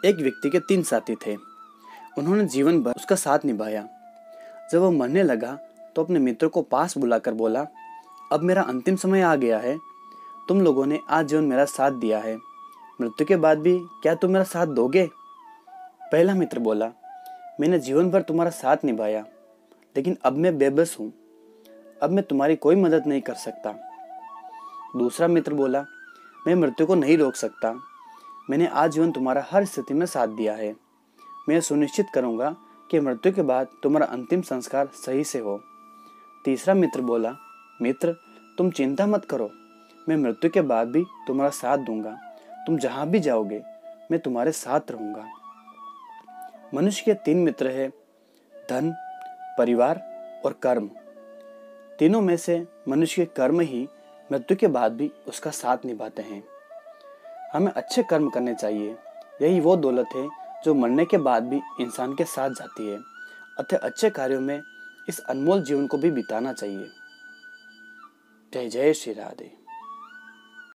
एक व्यक्ति के 3 साथी थे। उन्होंने जीवन भर उसका साथ निभाया। जब वो मरने लगा तो अपने मित्र को पास बुलाकर बोला, अब मेरा अंतिम समय आ गया है। तुम लोगों ने आज जीवन मेरा साथ दिया है, मृत्यु के बाद भी क्या तुम मेरा साथ दोगे? पहला मित्र बोला, मैंने जीवन भर तुम्हारा साथ निभाया, लेकिन अब मैं बेबस हूँ। अब मैं तुम्हारी कोई मदद नहीं कर सकता। दूसरा मित्र बोला, मैं मृत्यु को नहीं रोक सकता। मैंने आजीवन तुम्हारा हर स्थिति में साथ दिया है। मैं सुनिश्चित करूंगा कि मृत्यु के बाद तुम्हारा अंतिम संस्कार सही से हो। तीसरा मित्र बोला, मित्र तुम चिंता मत करो, मैं मृत्यु के बाद भी तुम्हारा साथ दूंगा। तुम जहां भी जाओगे मैं तुम्हारे साथ रहूंगा। मनुष्य के 3 मित्र हैं, धन, परिवार और कर्म। तीनों में से मनुष्य के कर्म ही मृत्यु के बाद भी उसका साथ निभाते हैं। हमें अच्छे कर्म करने चाहिए। यही वो दौलत है जो मरने के बाद भी इंसान के साथ जाती है। अतः अच्छे कार्यों में इस अनमोल जीवन को भी बिताना चाहिए। जय जय श्री राधे।